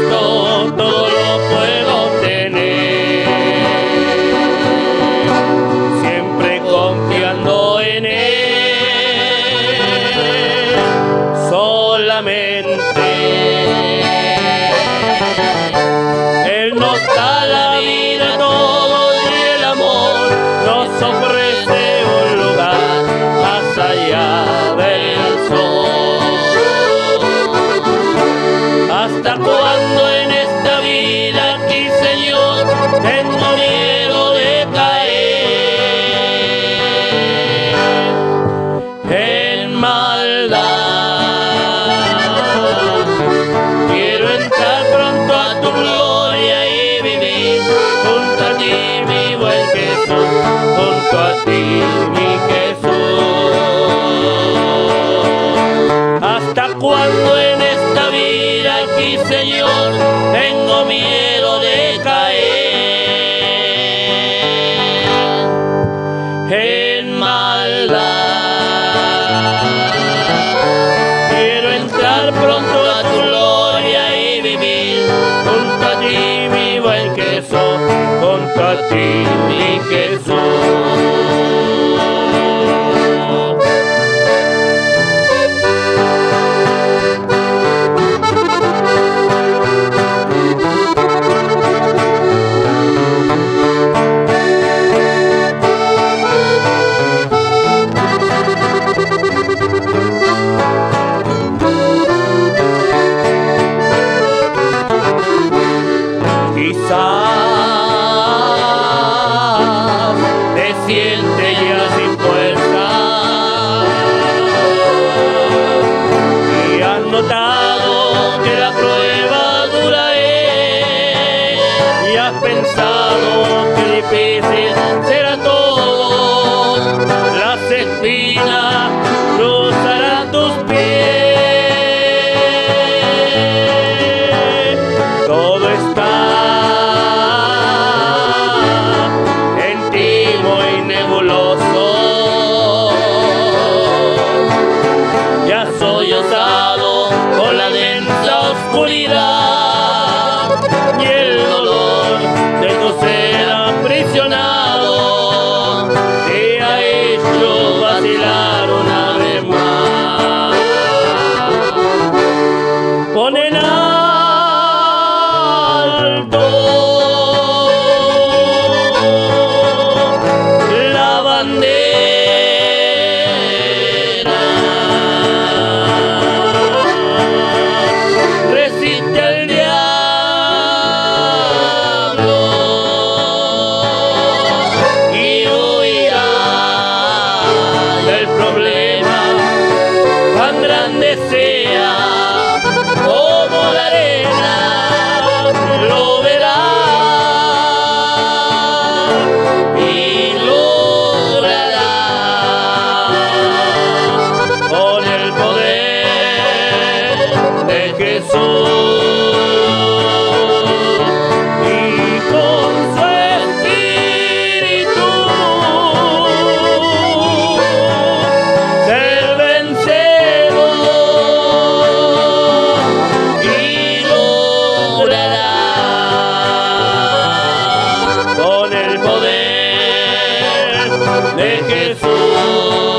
Cristo todo lo puedo tener, siempre confiando en Él solamente. Él nos da la vida todo y el amor nos ofrece un lugar más allá del sol. ¿Hasta cuándo en esta vida aquí, Señor, tengo miedo de caer en maldad? Quiero entrar pronto a tu gloria y vivir junto a ti, mi buen Jesús, junto a ti, mi Jesús. ¿Hasta cuándo en esta vida aquí, Señor, tengo miedo de caer en maldad? Quiero entrar pronto a tu gloria y vivir junto a ti, mi buen Jesús, junto a ti, mi Jesús. Quizás te sientes ya sin fuerza y has notado que la prueba dura es, y has pensado que difícil será todo, las espinas cruzarán tus pies, todo está con la densa oscuridad y el dolor de tu ser aprisionado te ha hecho vacilar una vez más. Pon en alto la bandera, sea como la arena, lo verás y lograrás con el poder de Jesús y con su espíritu ser vencedor. Con el poder de Jesús.